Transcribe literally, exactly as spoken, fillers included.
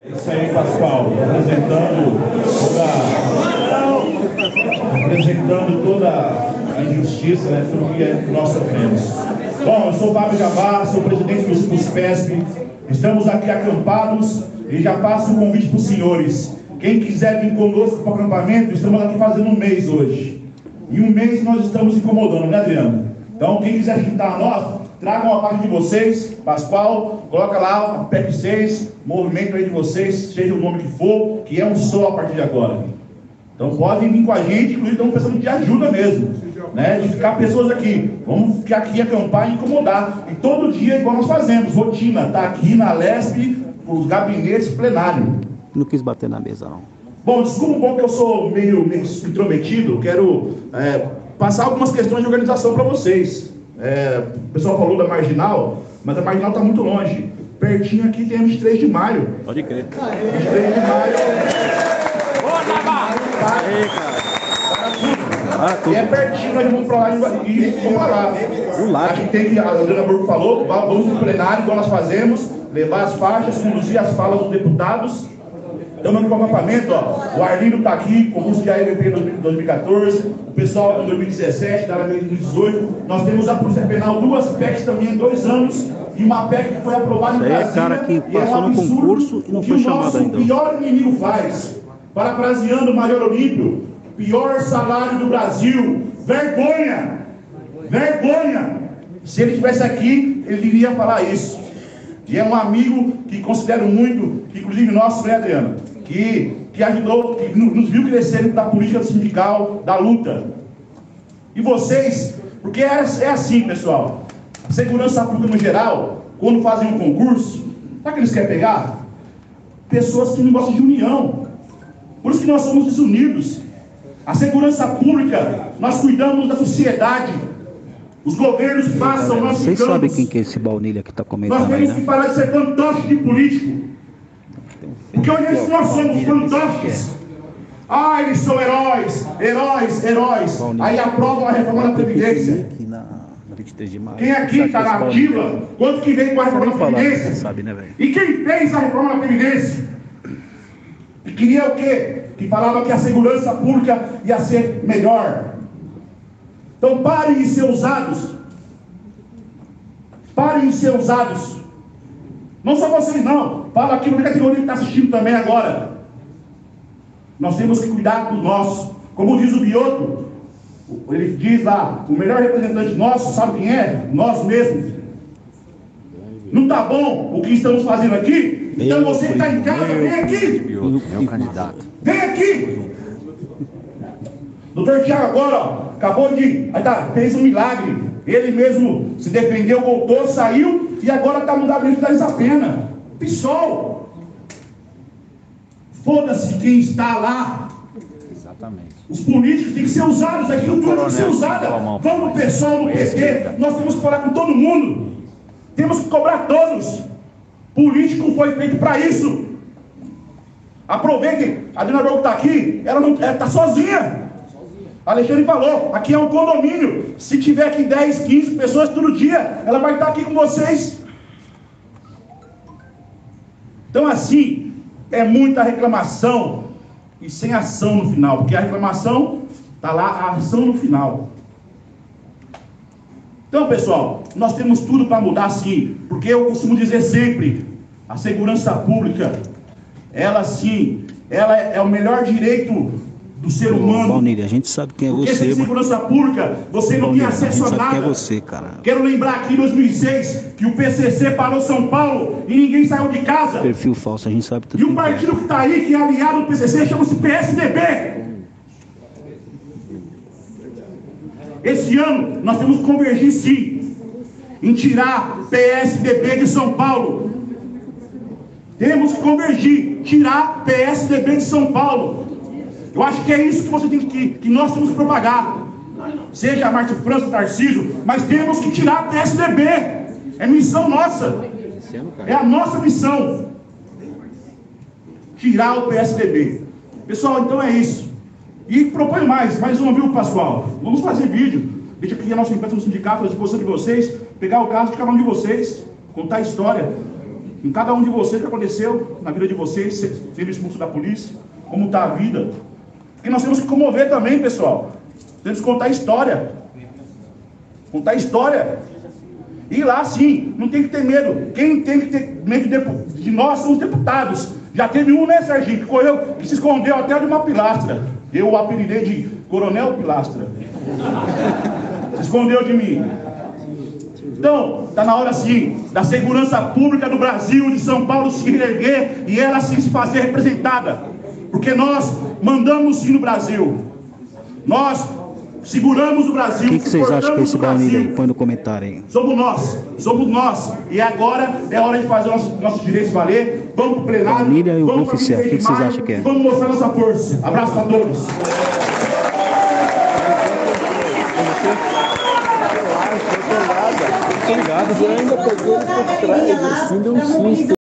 Isso aí, Pascoal, representando toda, representando toda a injustiça, né, tudo que nós sofremos. Bom, eu sou o Fábio Jabá, sou presidente do SUSPESP. Estamos aqui acampados e já passo o convite para os senhores. Quem quiser vir conosco para o acampamento, estamos aqui fazendo um mês hoje. Em um mês nós estamos incomodando, né, Adriano? Então, quem quiser juntar a nós, tragam a parte de vocês, Pascoal, coloca lá a P E C seis, movimento aí de vocês, seja o nome que for, que é um só a partir de agora. Então podem vir com a gente, inclusive estamos precisando de ajuda mesmo, né? De ficar pessoas aqui. Vamos ficar aqui, acampar e incomodar. E todo dia, igual nós fazemos, rotina, tá aqui na Lesp, os gabinetes plenário. Não quis bater na mesa, não. Bom, desculpa um pouco que eu sou meio, meio intrometido, quero é, passar algumas questões de organização para vocês. É, o pessoal falou da Marginal, mas a Marginal está muito longe. Pertinho aqui tem a vinte e três de maio. Pode crer. vinte e três de maio. Ah, e é pertinho, nós vamos para lá e vamos para lá. Aqui tem que, a Adriana Burgo falou, vamos no plenário, igual nós fazemos, levar as faixas, conduzir as falas dos deputados. Estamos no acampamento, ó. O Arlindo está aqui, concurso de A M P em dois mil e quatorze, o pessoal em dois mil e dezessete, da A M P em dois mil e dezoito. Nós temos a Polícia Penal, duas P E Cs também em dois anos, e uma P E C que foi aprovada em Brasília. É cara que passou no concurso e não foi chamado ainda. O pior inimigo faz, parafraseando o Major Olímpio, pior salário do Brasil, vergonha, vergonha. Se ele estivesse aqui, ele iria falar isso. E é um amigo que considero muito, que inclusive nosso, né, Adriano, que, que ajudou, que nos viu crescer da política sindical, da luta. E vocês, porque é, é assim, pessoal, a segurança pública no geral, quando fazem um concurso, sabe o que eles querem pegar? Pessoas que não gostam de união. Por isso que nós somos desunidos. A segurança pública, nós cuidamos da sociedade. Os governos passam, nós Vocês ficamos. sabem quem que é esse baunilha que está comentando Nós aí, temos né? que parar de ser fantoche de político. Porque hoje nós somos fantoches. Ah, eles são heróis, heróis, heróis. Aí aprovam a reforma da Previdência. Quem aqui está na ativa? Quanto que veio com a reforma da Previdência? Sabe, né, velho? E quem fez a reforma da Previdência? E queria o quê? Que falava que a segurança pública ia ser melhor. Então parem de ser usados. Parem de ser usados. Não só vocês não. Fala aqui no categoria que está assistindo também agora. Nós temos que cuidar do nosso. Como diz o Bioto, ele diz lá, o melhor representante nosso, sabe quem é? Nós mesmos. Não está bom o que estamos fazendo aqui? Então você que está em casa, vem aqui. Meu candidato. Vem aqui. Doutor Tiago agora, ó, acabou de, aí tá, fez um milagre. Ele mesmo se defendeu, voltou, saiu e agora está no gabinete da Isapena. PSOL. Foda-se quem está lá. Exatamente. Os políticos têm que ser usados, aquilo tudo tem que ser usado. Vamos, pessoal, no P T, nós temos que falar com todo mundo. Temos que cobrar todos. Político foi feito para isso. Aproveitem, a Adriana Burgo está aqui, ela não está sozinha. Alexandre falou, aqui é um condomínio. Se tiver aqui dez, quinze pessoas todo dia, ela vai estar aqui com vocês. Então assim, é muita reclamação e sem ação no final, porque a reclamação está lá, a ação no final. Então, pessoal, nós temos tudo para mudar sim, porque eu costumo dizer sempre, a segurança pública, ela sim, ela é o melhor direito do ser humano. Baunilha, a gente sabe quem é porque você. sem segurança pública, você não tem acesso a nada. Quem é você, cara. Quero lembrar aqui em dois mil e seis que o P C C parou São Paulo e ninguém saiu de casa. Perfil falso, a gente sabe tudo. E o partido que está aí, que é aliado do P C C, chama-se P S D B. Esse ano nós temos que convergir sim em tirar P S D B de São Paulo. Temos que convergir, tirar P S D B de São Paulo. Eu acho que é isso que você tem que, que nós temos que propagar. Seja a Márcio França, Tarcísio, mas temos que tirar a P S D B. É missão nossa. É a nossa missão. Tirar o P S D B. Pessoal, então é isso. E proponho mais, mais uma, viu, Pascoal? Vamos fazer vídeo. Deixa aqui a nossa empresa no sindicato, à disposição de vocês, pegar o caso de cada um de vocês, contar a história. em cada um de vocês que aconteceu na vida de vocês, sendo expulso da polícia, como está a vida. E nós temos que comover também, pessoal. Temos que contar história. Contar história. E lá sim, não tem que ter medo. Quem tem que ter medo de, de nós são os deputados. Já teve um, né, Serginho, que correu, que se escondeu até de uma pilastra. Eu o apelidei de Coronel Pilastra. Se escondeu de mim. Então, está na hora sim da segurança pública do Brasil, de São Paulo, se reerguer e ela sim se fazer representada. Porque nós mandamos sim no Brasil. Nós seguramos o Brasil. O que, que vocês acham que é esse baunilha aí? Põe no comentário aí. Somos nós, somos nós. E agora é hora de fazer nossos, nossos direitos valer. Vamos para o plenário. Baunilha e o vamos oficial. O que, que vocês acham que é? Vamos mostrar nossa força. Abraço a todos. Obrigado, ainda pegou ele por trás, assim, deu um susto.